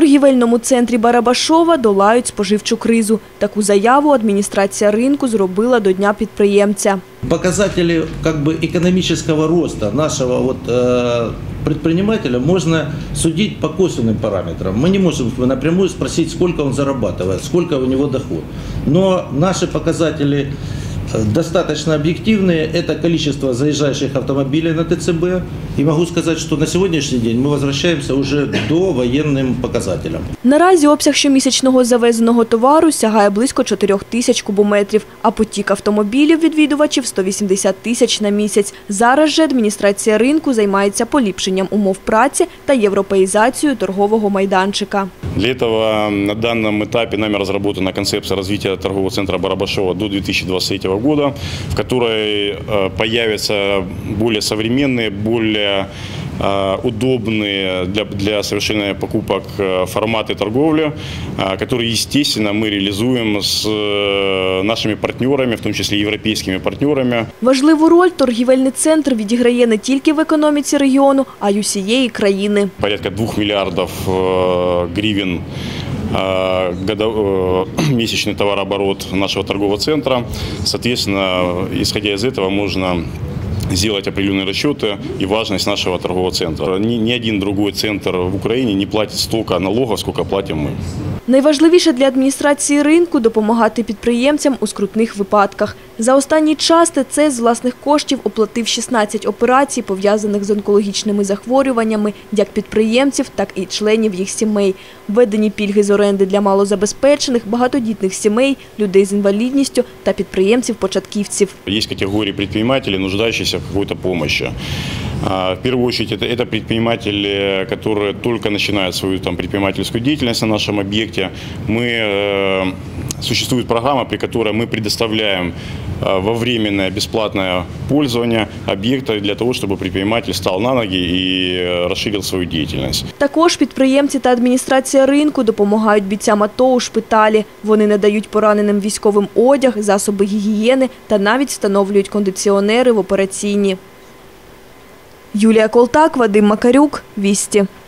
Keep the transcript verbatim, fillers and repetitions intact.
торгівельному центрі Барабашова долають споживчу кризу. Таку заяву адміністрація ринку зробила до Дня підприємця. Показатели как бы экономического роста нашего вот, э, предпринимателя можно судить по косвенным параметрам. Мы не можем напрямую спросить, сколько он зарабатывает, сколько у него доход. Но наши показатели достаточно объективные. Это количество заезжающих автомобилей на ТЦБ. И могу сказать, что на сегодняшний день мы возвращаемся уже до военным показателям. Наразі обсяг щомісячного завезеного товару сягає близько чотирьох тисяч кубометрів, а потік автомобілів відвідувачів – сто вісімдесят тисяч на місяць. Зараз же адміністрація ринку займається поліпшенням умов праці та європеїзацією торгового майданчика. Для этого на данном этапе нами разработана концепция развития торгового центра Барабашова до две тысячи двадцать третьего года, в которой появятся более современные, более удобные для, для совершения покупок форматы торговли, которые, естественно, мы реализуем с нашими партнерами, в том числе европейскими партнерами. Важливу роль торгівельний центр відіграє не тільки в економіці регіону, а й усієї країни. Порядка двух миллиардов гривен месячный товарооборот нашего торгового центра. Соответственно, исходя из этого, можно сделать определенные расчеты и важность нашего торгового центра. Ни, ни один другой центр в Украине не платит столько налогов, сколько платим мы. Найважливіше для адміністрації ринку – допомагати підприємцям у скрутних випадках. За останній час ТЦ з власних коштів оплатив шістнадцять операцій, пов'язаних з онкологічними захворюваннями, як підприємців, так і членів їх сімей. Введені пільги з оренди для малозабезпечених, багатодітних сімей, людей з інвалідністю та підприємців-початківців. Є категорії підприємців, нуждаючихся в якійсь допомогі. В первую очередь, это, это предприниматели, которые только начинают свою там, предпринимательскую деятельность на нашем объекте. Мы, э, существует программа, при которой мы предоставляем э, во временное бесплатное пользование объекта для того, чтобы предприниматель стал на ноги и э, расширил свою деятельность. Також підприємці та адміністрація ринку допомагають бійцям АТО у шпиталі. Вони надають пораненим військовим одяг, засоби гігієни та навіть встановлюють кондиціонери в операційні. Юлія Колтак, Вадим Макарюк, Вісті.